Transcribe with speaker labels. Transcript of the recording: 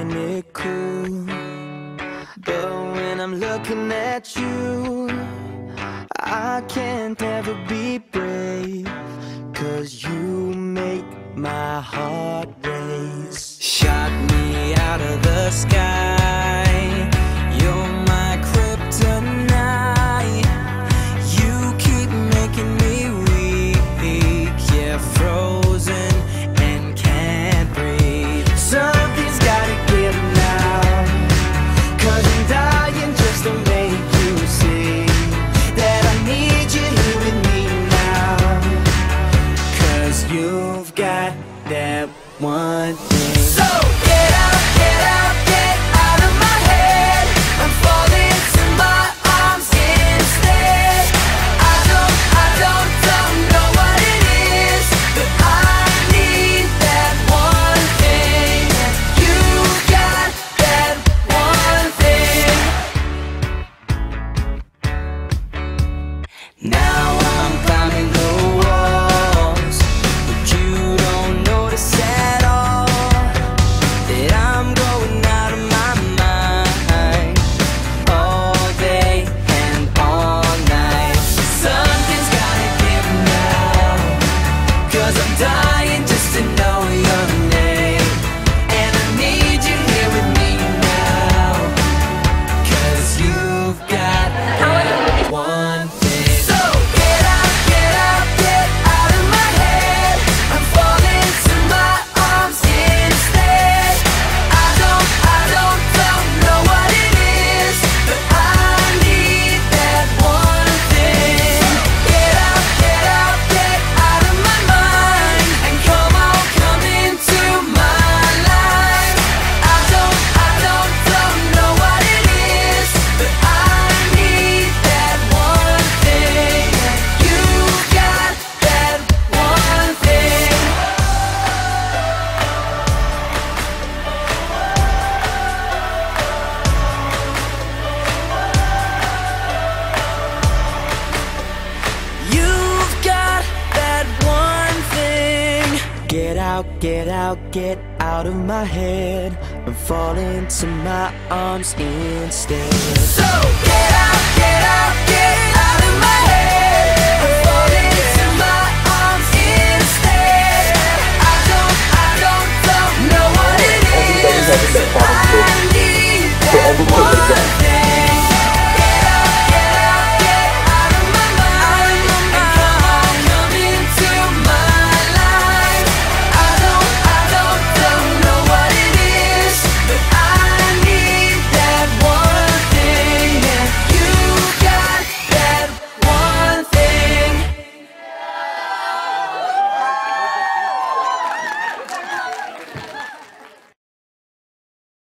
Speaker 1: playing it cool, but when I'm looking at you, I can't ever be brave, 'cause you make my heart race. Shot me out of the sky, you're my kryptonite. You keep making me weak, yeah, frozen and can't breathe. Something's gotta give now, 'cause I'm dying just to make you see that I need you here with me now. 'Cause you've got that one thing. So get out, get out, get out of my head. I'm falling to my arms instead. I don't know what it is, but I need that one thing. You got that one thing. Now I'm climbing the walls, but you don't notice at all that I'm going out of my mind all day and all night. Something's gotta give now, 'cause I'm dying just to know your name. And I need you here with me now, 'cause you've got that one thing. So get out, get out, get out of my head. I'm falling to my arms instead. I don't know what it is, but I need that one thing. Get out, get out, get out of my mind, and come on, come into my life. I don't know what it is, but I need that one thing. You got that one thing. You've got that one thing. Get out, get out, get out of my head, and fall into my arms instead. So get out, get out, get out of my head, and fall into my arms instead. I don't know what it is.